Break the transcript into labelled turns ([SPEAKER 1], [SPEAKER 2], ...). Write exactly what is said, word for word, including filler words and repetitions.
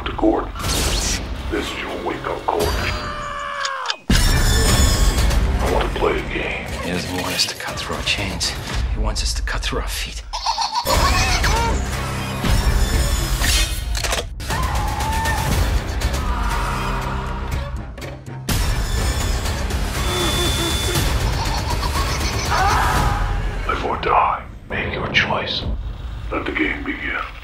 [SPEAKER 1] Welcome to court. This is your wake-up call. I want to play a game.
[SPEAKER 2] He doesn't want us to cut through our chains. He wants us to cut through our feet.
[SPEAKER 1] Live or die. Make your choice. Let the game begin.